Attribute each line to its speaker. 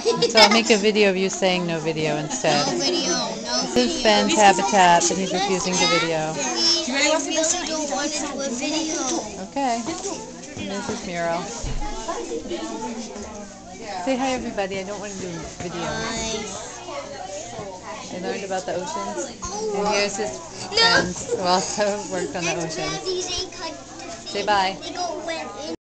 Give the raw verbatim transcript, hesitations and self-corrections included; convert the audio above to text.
Speaker 1: So I'll make a video of you saying no video instead.
Speaker 2: No video, no
Speaker 1: This is Ben's habitat, but he's refusing to video.
Speaker 2: Please, I really don't want to do a video.
Speaker 1: Okay. And there's his mural. Say hi everybody. I don't want to do video. I learned about the oceans. And here's his friends who also work on the oceans. Say bye.